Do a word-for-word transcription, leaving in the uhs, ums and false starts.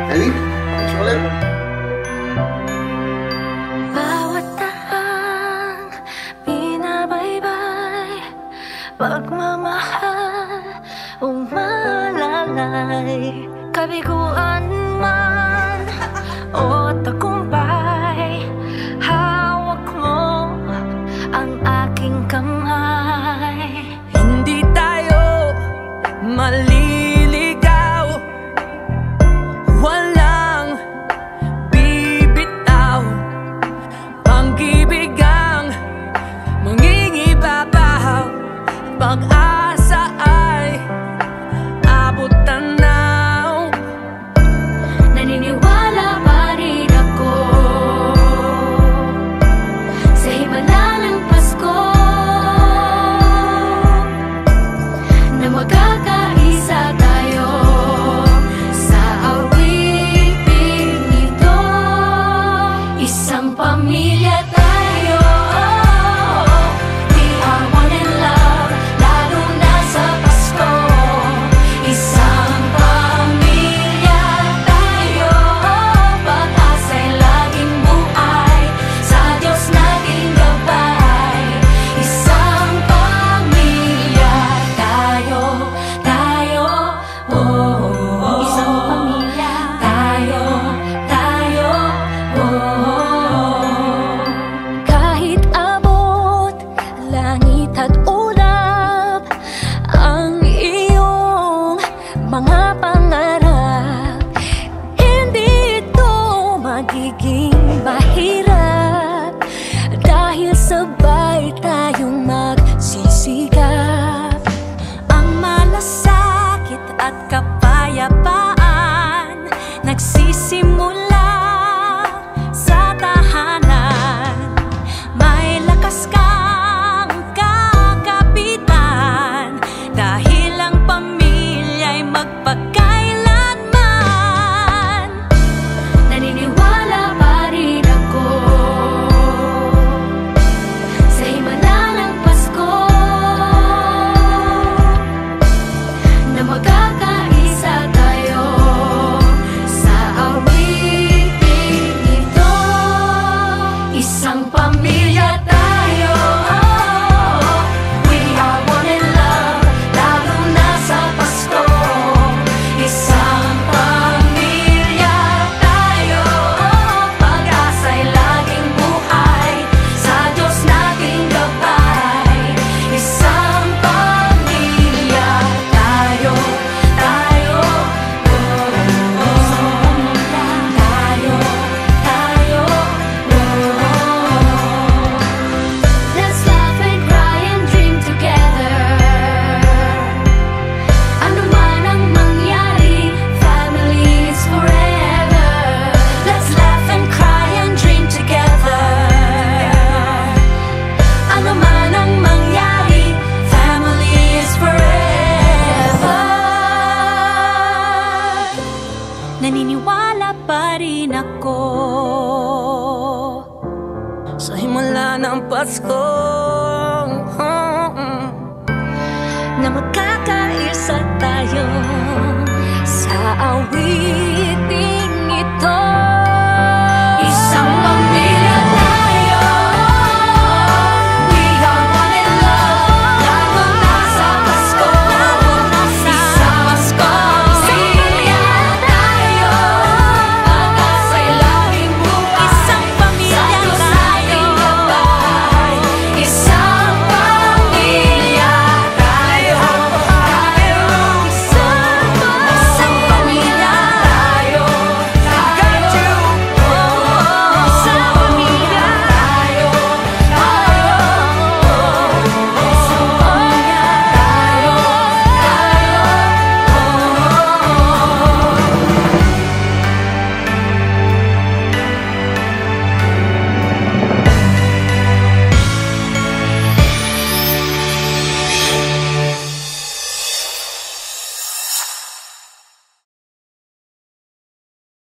Ellie, thanks ulit. Bawat tahang binabaybay, pagmamahal umalalay. Kabiguan man o tagumpay, hawak mo ang aking kamay. Hindi tayo maliligaw, walang bibitaw. Pag-ibig ang mangingibabaw, pag-asa ay abot tanaw. Naniniwala pa rin ako sa himala ng Pasko, na magkakaisa tayo sa awiting ito. Isang pamilya tayo, we are one in love, lalo na sa Pasko. Isang pamilya tayo, pag-asa'y laging buhay, sa Diyos nating gabay. Isang pamilya tayo, tayo, oh, oh, oh. Isang pamilya tayo, tayo, oh, oh. Kahit abot langit at ulap ang iyong mga pangarap, hindi ito magiging mahirap, dahil sabay tayong magsisikap. Ang malasakit at kapayapaan nagsisimula sa tahanan. May lakas kang kakapitan, dahil ang pamilya'y magpakailanman. Naniniwala pa rin ako sa himala ng Pasko, na magkakaisa tayo sa awiting ito. Isang pamilya tayo, we are one in love, lalo na sa Pasko. Isang pamilya tayo, pag-asa'y laging buhay, sa Diyos nating gabay. Isang pamilya tayo, tayo, oh, oh, oh. Tayo, tayo, oh, oh. Let's laugh and cry and dream together. Ano man ang mangyari, family is forever. Let's laugh and cry and dream together. Ano man ang mangyari, family is forever. Naniniwala pa rin ako Sa himala ng Pasko, na magkakaisa tayo